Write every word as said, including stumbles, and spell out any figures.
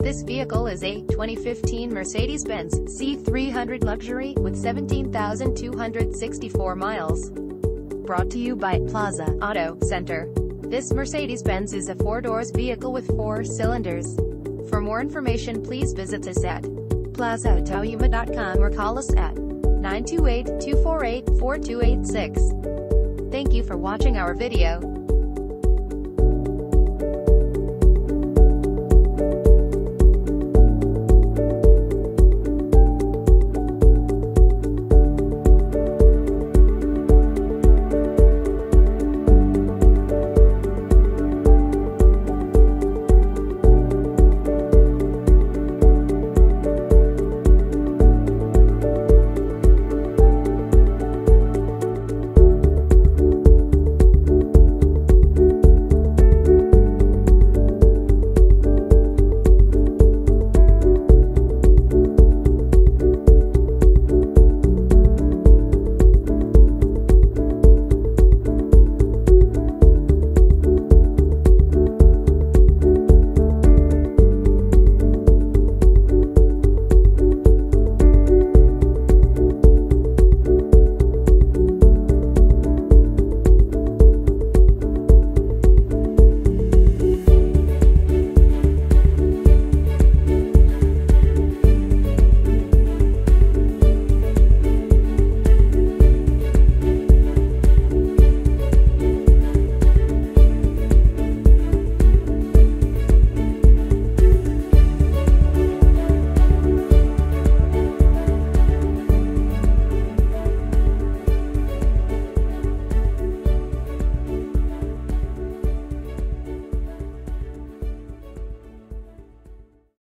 This vehicle is a twenty fifteen Mercedes-Benz C three hundred Luxury with seventeen thousand two hundred sixty-four miles. Brought to you by Plaza Auto Center. This Mercedes-Benz is a four-doors vehicle with four cylinders. For more information, please visit us at plaza auto yuma dot com or call us at nine two eight, two four eight, four two eight six. Thank you for watching our video.